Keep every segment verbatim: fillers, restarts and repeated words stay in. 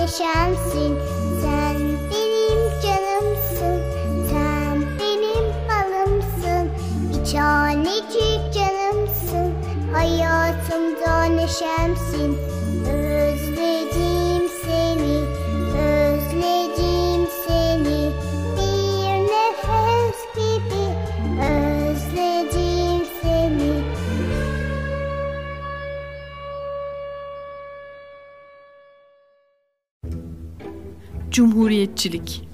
neşemsin. Sen benim canımsın, sen benim balımsın. Bir tanecik canımsın, hayatımda neşemsin. Özledim seni, özledim seni. Bir nefes gibi özledim seni. Cumhuriyetçilik.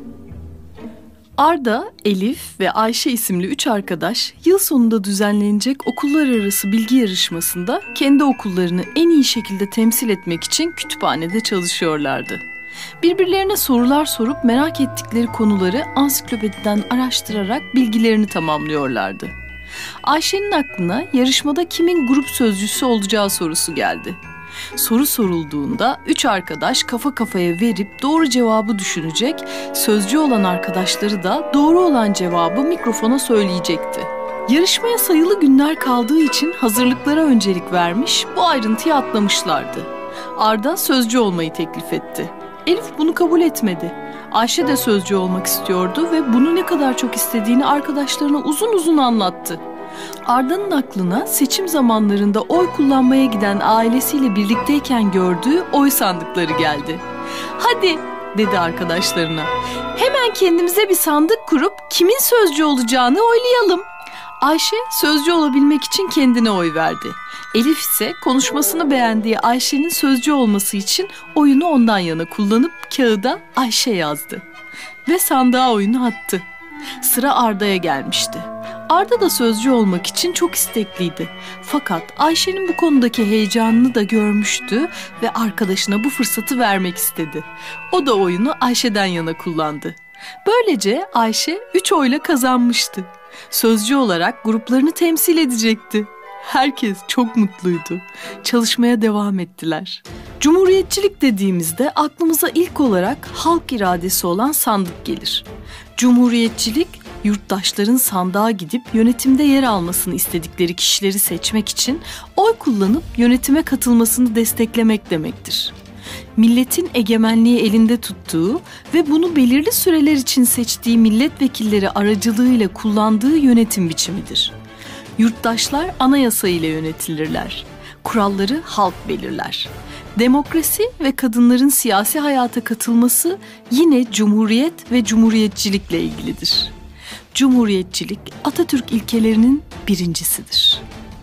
Arda, Elif ve Ayşe isimli üç arkadaş yıl sonunda düzenlenecek okullar arası bilgi yarışmasında kendi okullarını en iyi şekilde temsil etmek için kütüphanede çalışıyorlardı. Birbirlerine sorular sorup merak ettikleri konuları ansiklopediden araştırarak bilgilerini tamamlıyorlardı. Ayşe'nin aklına yarışmada kimin grup sözcüsü olacağı sorusu geldi. Soru sorulduğunda üç arkadaş kafa kafaya verip doğru cevabı düşünecek, sözcü olan arkadaşları da doğru olan cevabı mikrofona söyleyecekti. Yarışmaya sayılı günler kaldığı için hazırlıklara öncelik vermiş, bu ayrıntıyı atlamışlardı. Arda sözcü olmayı teklif etti. Elif bunu kabul etmedi. Ayşe de sözcü olmak istiyordu ve bunu ne kadar çok istediğini arkadaşlarına uzun uzun anlattı. Arda'nın aklına seçim zamanlarında oy kullanmaya giden ailesiyle birlikteyken gördüğü oy sandıkları geldi. "Hadi," dedi arkadaşlarına, "hemen kendimize bir sandık kurup kimin sözcü olacağını oylayalım." Ayşe sözcü olabilmek için kendine oy verdi. Elif ise konuşmasını beğendiği Ayşe'nin sözcü olması için oyunu ondan yana kullanıp kağıda Ayşe yazdı. Ve sandığa oyunu attı. Sıra Arda'ya gelmişti. Arda da sözcü olmak için çok istekliydi. Fakat Ayşe'nin bu konudaki heyecanını da görmüştü ve arkadaşına bu fırsatı vermek istedi. O da oyunu Ayşe'den yana kullandı. Böylece Ayşe üç oyla kazanmıştı. Sözcü olarak gruplarını temsil edecekti. Herkes çok mutluydu. Çalışmaya devam ettiler. Cumhuriyetçilik dediğimizde aklımıza ilk olarak halk iradesi olan sandık gelir. Cumhuriyetçilik, yurttaşların sandığa gidip yönetimde yer almasını istedikleri kişileri seçmek için oy kullanıp yönetime katılmasını desteklemek demektir. Milletin egemenliği elinde tuttuğu ve bunu belirli süreler için seçtiği milletvekilleri aracılığıyla kullandığı yönetim biçimidir. Yurttaşlar anayasa ile yönetilirler. Kuralları halk belirler. Demokrasi ve kadınların siyasi hayata katılması yine cumhuriyet ve cumhuriyetçilikle ilgilidir. Cumhuriyetçilik Atatürk ilkelerinin birincisidir.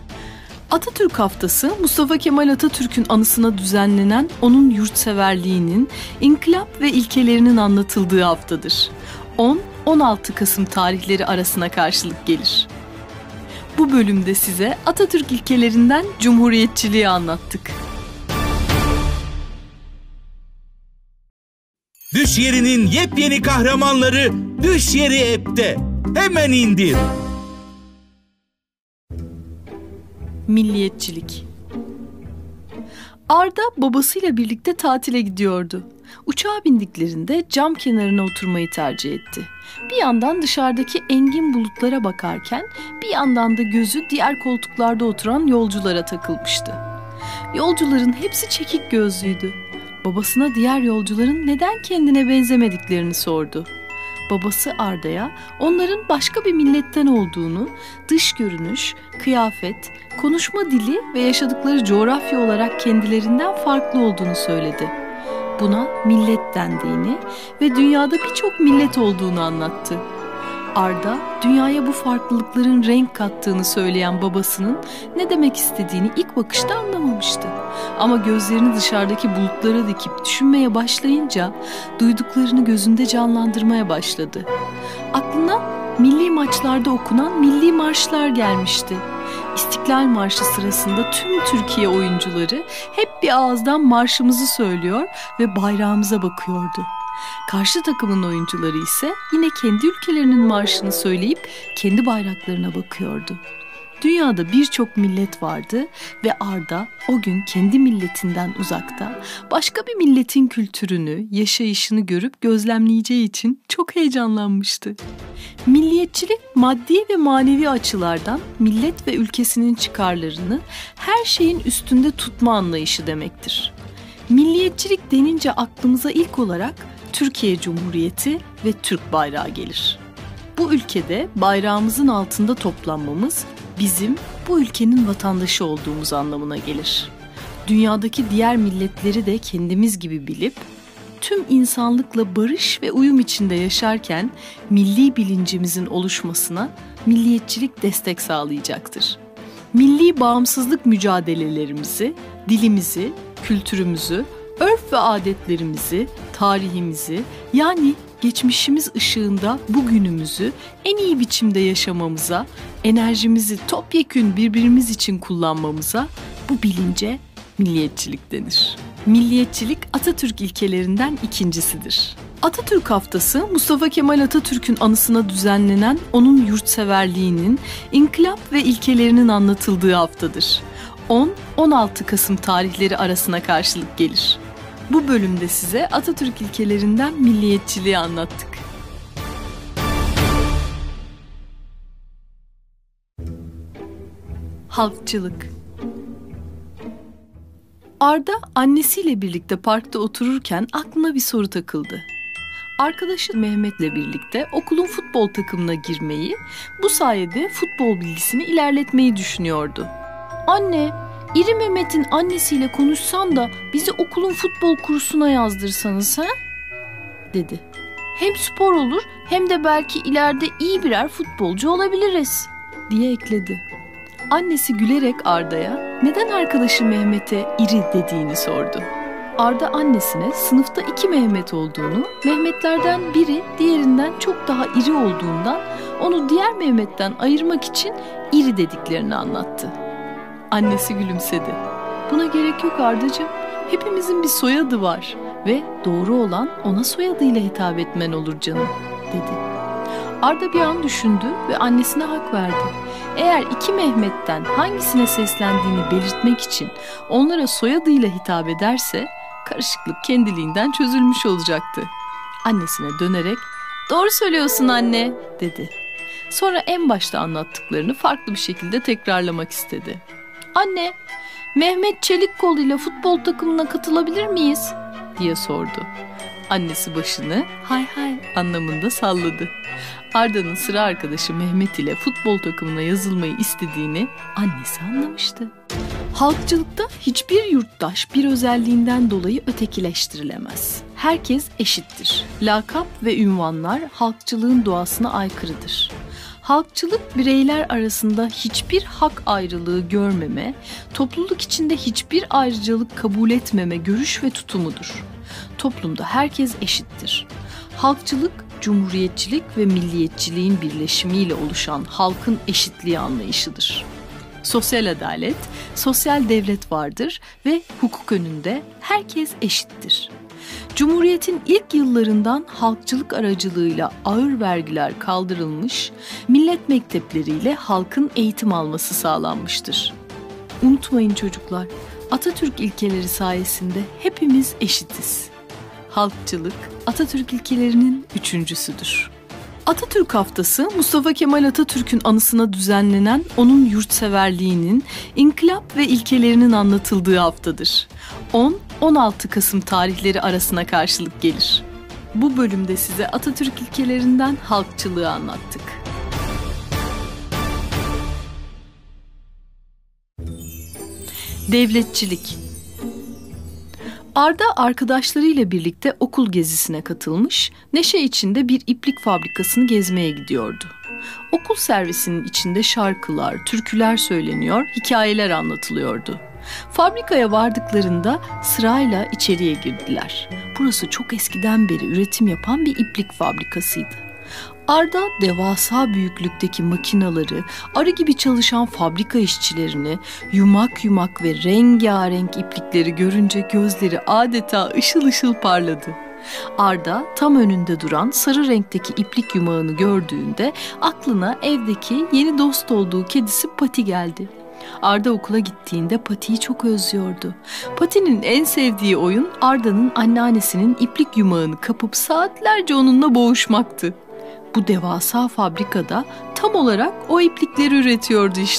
Atatürk Haftası, Mustafa Kemal Atatürk'ün anısına düzenlenen onun yurtseverliğinin, inkılap ve ilkelerinin anlatıldığı haftadır. on on altı Kasım tarihleri arasına karşılık gelir. Bu bölümde size Atatürk ilkelerinden cumhuriyetçiliği anlattık. Düş Yeri'nin yepyeni kahramanları Düş Yeri app'te. Hemen indir. Milliyetçilik. Arda babasıyla birlikte tatile gidiyordu. Uçağa bindiklerinde cam kenarına oturmayı tercih etti. Bir yandan dışarıdaki engin bulutlara bakarken bir yandan da gözü diğer koltuklarda oturan yolculara takılmıştı. Yolcuların hepsi çekik gözlüydü. Babasına diğer yolcuların neden kendine benzemediklerini sordu. Babası Arda'ya onların başka bir milletten olduğunu, dış görünüş, kıyafet, konuşma dili ve yaşadıkları coğrafya olarak kendilerinden farklı olduğunu söyledi. Buna millet dendiğini ve dünyada birçok millet olduğunu anlattı. Arda, dünyaya bu farklılıkların renk kattığını söyleyen babasının ne demek istediğini ilk bakışta anlamamıştı. Ama gözlerini dışarıdaki bulutlara dikip düşünmeye başlayınca duyduklarını gözünde canlandırmaya başladı. Aklına milli maçlarda okunan milli marşlar gelmişti. İstiklal Marşı sırasında tüm Türkiye oyuncuları hep bir ağızdan marşımızı söylüyor ve bayrağımıza bakıyordu. Karşı takımın oyuncuları ise yine kendi ülkelerinin marşını söyleyip kendi bayraklarına bakıyordu. Dünyada birçok millet vardı ve Arda o gün kendi milletinden uzakta başka bir milletin kültürünü, yaşayışını görüp gözlemleyeceği için çok heyecanlanmıştı. Milliyetçilik maddi ve manevi açılardan millet ve ülkesinin çıkarlarını her şeyin üstünde tutma anlayışı demektir. Milliyetçilik denince aklımıza ilk olarak Türkiye Cumhuriyeti ve Türk bayrağı gelir. Bu ülkede bayrağımızın altında toplanmamız bizim bu ülkenin vatandaşı olduğumuz anlamına gelir. Dünyadaki diğer milletleri de kendimiz gibi bilip tüm insanlıkla barış ve uyum içinde yaşarken milli bilincimizin oluşmasına milliyetçilik destek sağlayacaktır. Milli bağımsızlık mücadelelerimizi, dilimizi, kültürümüzü, örf ve adetlerimizi, tarihimizi, yani geçmişimiz ışığında bugünümüzü en iyi biçimde yaşamamıza, enerjimizi topyekün birbirimiz için kullanmamıza bu bilince milliyetçilik denir. Milliyetçilik Atatürk ilkelerinden ikincisidir. Atatürk Haftası, Mustafa Kemal Atatürk'ün anısına düzenlenen onun yurtseverliğinin, inkılap ve ilkelerinin anlatıldığı haftadır. on on altı Kasım tarihleri arasına karşılık gelir. Bu bölümde size Atatürk ilkelerinden milliyetçiliği anlattık. Halkçılık. Arda annesiyle birlikte parkta otururken aklına bir soru takıldı. Arkadaşı Mehmet'le birlikte okulun futbol takımına girmeyi, bu sayede futbol bilgisini ilerletmeyi düşünüyordu. "Anne, İri Mehmet'in annesiyle konuşsan da bizi okulun futbol kursuna yazdırsanız ha?" dedi. "Hem spor olur hem de belki ileride iyi birer futbolcu olabiliriz," diye ekledi. Annesi gülerek Arda'ya neden arkadaşı Mehmet'e iri dediğini sordu. Arda annesine sınıfta iki Mehmet olduğunu, Mehmetlerden biri diğerinden çok daha iri olduğundan onu diğer Mehmet'ten ayırmak için iri dediklerini anlattı. Annesi gülümsedi. "Buna gerek yok Ardacığım. Hepimizin bir soyadı var ve doğru olan ona soyadıyla hitap etmen olur canım," dedi. Arda bir an düşündü ve annesine hak verdi. Eğer iki Mehmet'ten hangisine seslendiğini belirtmek için onlara soyadıyla hitap ederse karışıklık kendiliğinden çözülmüş olacaktı. Annesine dönerek "Doğru söylüyorsun anne," dedi. Sonra en başta anlattıklarını farklı bir şekilde tekrarlamak istedi. "Anne, Mehmet Çelikkol ile futbol takımına katılabilir miyiz?" diye sordu. Annesi başını hay hay anlamında salladı. Arda'nın sıra arkadaşı Mehmet ile futbol takımına yazılmayı istediğini annesi anlamıştı. Halkçılıkta hiçbir yurttaş bir özelliğinden dolayı ötekileştirilemez. Herkes eşittir. Lakap ve ünvanlar halkçılığın doğasına aykırıdır. Halkçılık bireyler arasında hiçbir hak ayrılığı görmeme, topluluk içinde hiçbir ayrıcalık kabul etmeme görüş ve tutumudur. Toplumda herkes eşittir. Halkçılık, cumhuriyetçilik ve milliyetçiliğin birleşimiyle oluşan halkın eşitliği anlayışıdır. Sosyal adalet, sosyal devlet vardır ve hukuk önünde herkes eşittir. Cumhuriyetin ilk yıllarından halkçılık aracılığıyla ağır vergiler kaldırılmış, millet mektepleriyle halkın eğitim alması sağlanmıştır. Unutmayın çocuklar, Atatürk ilkeleri sayesinde hepimiz eşitiz. Halkçılık, Atatürk ilkelerinin üçüncüsüdür. Atatürk Haftası, Mustafa Kemal Atatürk'ün anısına düzenlenen onun yurtseverliğinin, inkılap ve ilkelerinin anlatıldığı haftadır. on on altı Kasım tarihleri arasına karşılık gelir. Bu bölümde size Atatürk ilkelerinden halkçılığı anlattık. Devletçilik. Arda arkadaşlarıyla birlikte okul gezisine katılmış, neşe içinde bir iplik fabrikasını gezmeye gidiyordu. Okul servisinin içinde şarkılar, türküler söyleniyor, hikayeler anlatılıyordu. Fabrikaya vardıklarında sırayla içeriye girdiler. Burası çok eskiden beri üretim yapan bir iplik fabrikasıydı. Arda devasa büyüklükteki makinaları, arı gibi çalışan fabrika işçilerini, yumak yumak ve rengarenk iplikleri görünce gözleri adeta ışıl ışıl parladı. Arda tam önünde duran sarı renkteki iplik yumağını gördüğünde aklına evdeki yeni dost olduğu kedisi Pati geldi. Arda okula gittiğinde Pati'yi çok özlüyordu. Pati'nin en sevdiği oyun Arda'nın anneannesinin iplik yumağını kapıp saatlerce onunla boğuşmaktı. Bu devasa fabrikada tam olarak o iplikleri üretiyordu işte.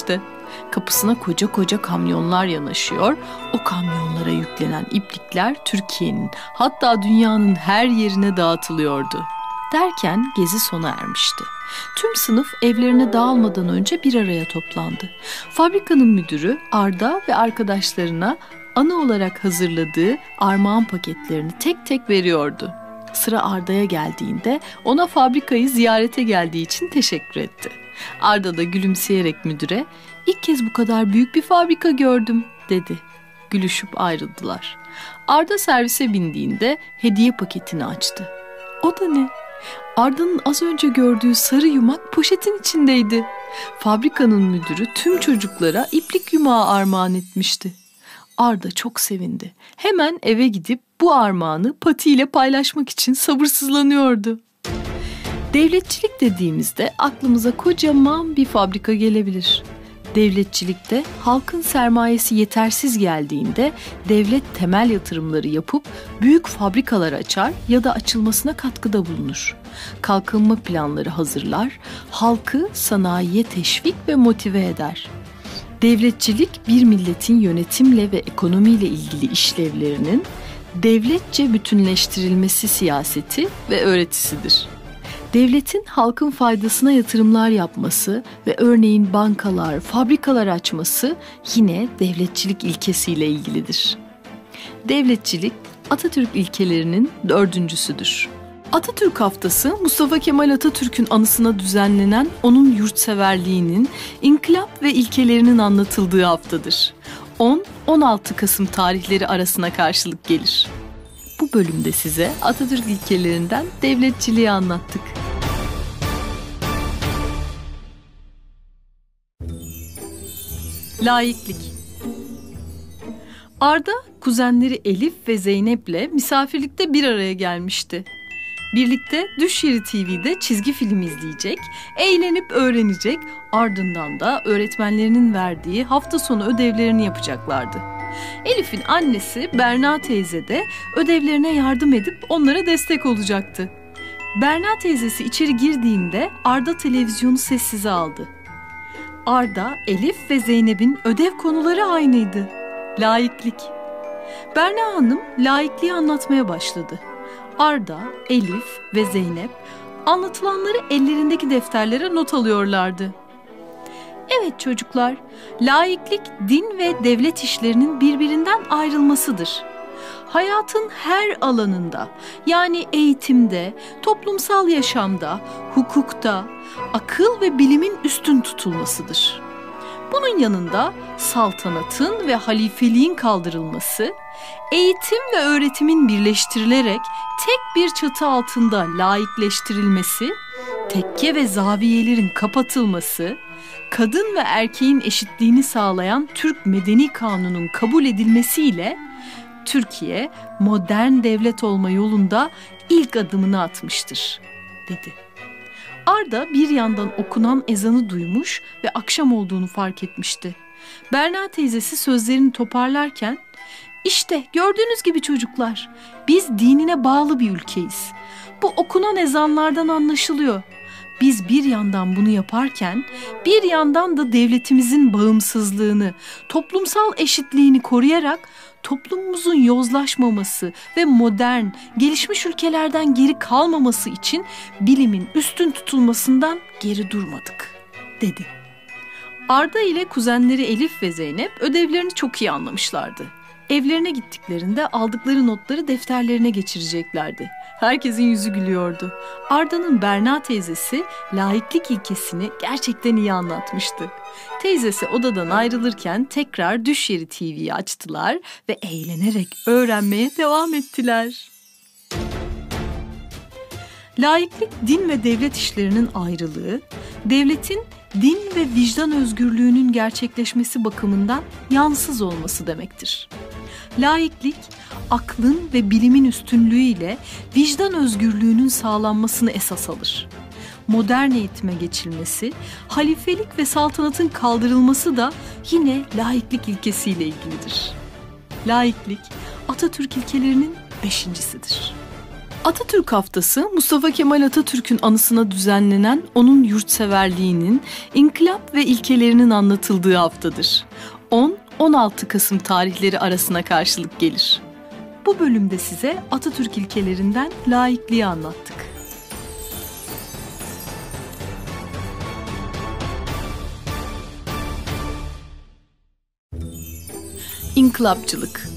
Kapısına koca koca kamyonlar yanaşıyor. O kamyonlara yüklenen iplikler Türkiye'nin, hatta dünyanın her yerine dağıtılıyordu. Derken gezi sona ermişti. Tüm sınıf evlerine dağılmadan önce bir araya toplandı. Fabrikanın müdürü Arda ve arkadaşlarına anı olarak hazırladığı armağan paketlerini tek tek veriyordu. Sıra Arda'ya geldiğinde ona fabrikayı ziyarete geldiği için teşekkür etti. Arda da gülümseyerek müdüre, "İlk kez bu kadar büyük bir fabrika gördüm," dedi. Gülüşüp ayrıldılar. Arda servise bindiğinde hediye paketini açtı. O da ne? Arda'nın az önce gördüğü sarı yumak poşetin içindeydi. Fabrikanın müdürü tüm çocuklara iplik yumağı armağan etmişti. Arda çok sevindi. Hemen eve gidip bu armağanı Pati ile paylaşmak için sabırsızlanıyordu. Devletçilik dediğimizde aklımıza kocaman bir fabrika gelebilir. Devletçilikte halkın sermayesi yetersiz geldiğinde devlet temel yatırımları yapıp büyük fabrikalar açar ya da açılmasına katkıda bulunur. Kalkınma planları hazırlar, halkı sanayiye teşvik ve motive eder. Devletçilik bir milletin yönetimle ve ekonomiyle ilgili işlevlerinin devletçe bütünleştirilmesi siyaseti ve öğretisidir. Devletin halkın faydasına yatırımlar yapması ve örneğin bankalar, fabrikalar açması yine devletçilik ilkesiyle ilgilidir. Devletçilik Atatürk ilkelerinin dördüncüsüdür. Atatürk Haftası, Mustafa Kemal Atatürk'ün anısına düzenlenen onun yurtseverliğinin, inkılap ve ilkelerinin anlatıldığı haftadır. on on altı Kasım tarihleri arasına karşılık gelir. Bu bölümde size Atatürk ilkelerinden devletçiliği anlattık. Laiklik. Arda, kuzenleri Elif ve Zeynep'le misafirlikte bir araya gelmişti. Birlikte Düş Yeri T V'de çizgi film izleyecek, eğlenip öğrenecek, ardından da öğretmenlerinin verdiği hafta sonu ödevlerini yapacaklardı. Elif'in annesi Berna teyze de ödevlerine yardım edip onlara destek olacaktı. Berna teyzesi içeri girdiğinde Arda televizyonu sessize aldı. Arda, Elif ve Zeynep'in ödev konuları aynıydı. Laiklik. Berna Hanım laikliği anlatmaya başladı. Arda, Elif ve Zeynep anlatılanları ellerindeki defterlere not alıyorlardı. Evet çocuklar, laiklik din ve devlet işlerinin birbirinden ayrılmasıdır. Hayatın her alanında, yani eğitimde, toplumsal yaşamda, hukukta, akıl ve bilimin üstün tutulmasıdır. Bunun yanında saltanatın ve halifeliğin kaldırılması, eğitim ve öğretimin birleştirilerek tek bir çatı altında laikleştirilmesi, tekke ve zaviyelerin kapatılması, kadın ve erkeğin eşitliğini sağlayan Türk Medeni Kanunu'nun kabul edilmesiyle Türkiye modern devlet olma yolunda ilk adımını atmıştır, dedi. Arda bir yandan okunan ezanı duymuş ve akşam olduğunu fark etmişti. Berna teyzesi sözlerini toparlarken, "İşte gördüğünüz gibi çocuklar, biz dinine bağlı bir ülkeyiz. Bu okunan ezanlardan anlaşılıyor. Biz bir yandan bunu yaparken bir yandan da devletimizin bağımsızlığını, toplumsal eşitliğini koruyarak toplumumuzun yozlaşmaması ve modern, gelişmiş ülkelerden geri kalmaması için bilimin üstün tutulmasından geri durmadık," dedi. Arda ile kuzenleri Elif ve Zeynep ödevlerini çok iyi anlamışlardı. Evlerine gittiklerinde aldıkları notları defterlerine geçireceklerdi. Herkesin yüzü gülüyordu. Arda'nın Berna teyzesi laiklik ilkesini gerçekten iyi anlatmıştı. Teyzesi odadan ayrılırken tekrar Düş Yeri T V'yi açtılar ve eğlenerek öğrenmeye devam ettiler. Laiklik, din ve devlet işlerinin ayrılığı, devletin din ve vicdan özgürlüğünün gerçekleşmesi bakımından yansız olması demektir. Laiklik, aklın ve bilimin üstünlüğüyle vicdan özgürlüğünün sağlanmasını esas alır. Modern eğitime geçilmesi, halifelik ve saltanatın kaldırılması da yine laiklik ilkesiyle ilgilidir. Laiklik, Atatürk ilkelerinin beşincisidir. Atatürk Haftası, Mustafa Kemal Atatürk'ün anısına düzenlenen onun yurtseverliğinin, inkılap ve ilkelerinin anlatıldığı haftadır. on on altı Kasım tarihleri arasına karşılık gelir. Bu bölümde size Atatürk ilkelerinden laikliği anlattık. İnkılapçılık.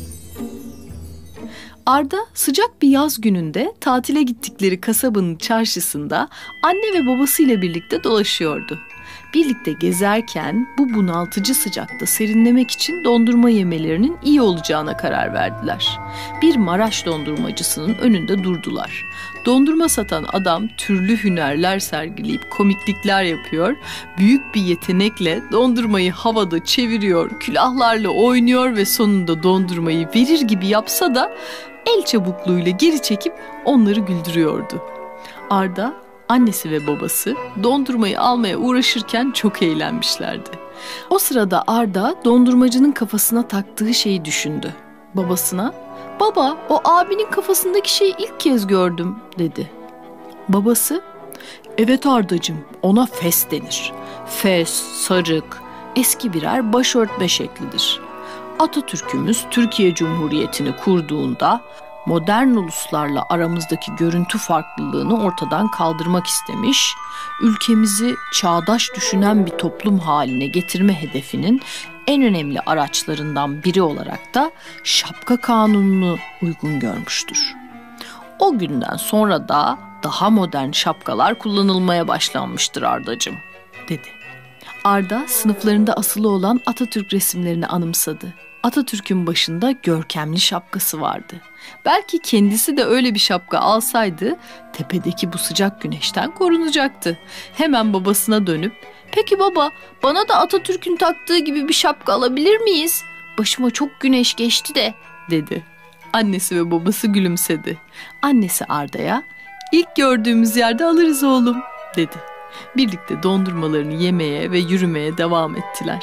Arda sıcak bir yaz gününde tatile gittikleri kasabanın çarşısında anne ve babasıyla birlikte dolaşıyordu. Birlikte gezerken bu bunaltıcı sıcakta serinlemek için dondurma yemelerinin iyi olacağına karar verdiler. Bir Maraş dondurmacısının önünde durdular. Dondurma satan adam türlü hünerler sergileyip komiklikler yapıyor, büyük bir yetenekle dondurmayı havada çeviriyor, külahlarla oynuyor ve sonunda dondurmayı verir gibi yapsa da el çabukluğuyla geri çekip onları güldürüyordu. Arda, annesi ve babası dondurmayı almaya uğraşırken çok eğlenmişlerdi. O sırada Arda dondurmacının kafasına taktığı şeyi düşündü. Babasına, "Baba, o abinin kafasındaki şeyi ilk kez gördüm," dedi. Babası, "Evet Ardacığım, ona fes denir. Fes, sarık, eski birer başörtme şeklidir. Atatürk'ümüz Türkiye Cumhuriyeti'ni kurduğunda modern uluslarla aramızdaki görüntü farklılığını ortadan kaldırmak istemiş, ülkemizi çağdaş düşünen bir toplum haline getirme hedefinin en önemli araçlarından biri olarak da şapka kanununu uygun görmüştür. O günden sonra da daha modern şapkalar kullanılmaya başlanmıştır Ardacığım," dedi. Arda sınıflarında asılı olan Atatürk resimlerini anımsadı. Atatürk'ün başında görkemli şapkası vardı. Belki kendisi de öyle bir şapka alsaydı tepedeki bu sıcak güneşten korunacaktı. Hemen babasına dönüp, "Peki baba, bana da Atatürk'ün taktığı gibi bir şapka alabilir miyiz? Başıma çok güneş geçti de," dedi. Annesi ve babası gülümsedi. Annesi Arda'ya, "İlk gördüğümüz yerde alırız oğlum," dedi. Birlikte dondurmalarını yemeye ve yürümeye devam ettiler.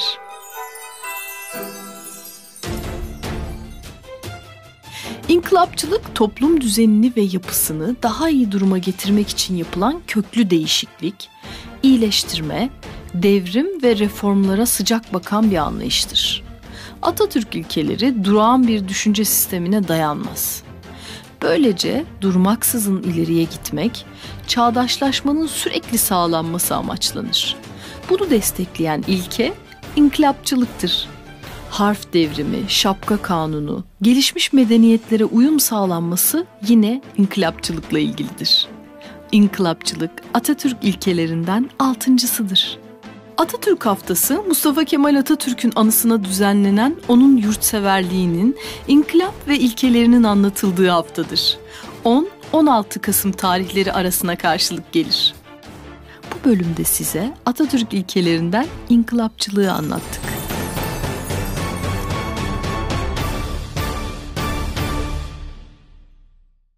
İnkılapçılık, toplum düzenini ve yapısını daha iyi duruma getirmek için yapılan köklü değişiklik, iyileştirme, devrim ve reformlara sıcak bakan bir anlayıştır. Atatürk ilkeleri durağan bir düşünce sistemine dayanmaz. Böylece durmaksızın ileriye gitmek, çağdaşlaşmanın sürekli sağlanması amaçlanır. Bunu destekleyen ilke inkılapçılıktır. Harf devrimi, şapka kanunu, gelişmiş medeniyetlere uyum sağlanması yine inkılapçılıkla ilgilidir. İnkılapçılık Atatürk ilkelerinden altıncısıdır. Atatürk Haftası, Mustafa Kemal Atatürk'ün anısına düzenlenen onun yurtseverliğinin, inkılap ve ilkelerinin anlatıldığı haftadır. on on altı Kasım tarihleri arasına karşılık gelir. Bu bölümde size Atatürk ilkelerinden inkılapçılığı anlattık.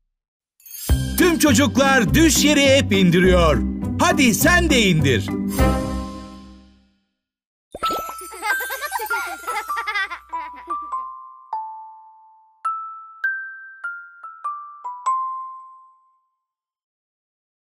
Tüm çocuklar Düş Yeri app indiriyor. Hadi sen de indir.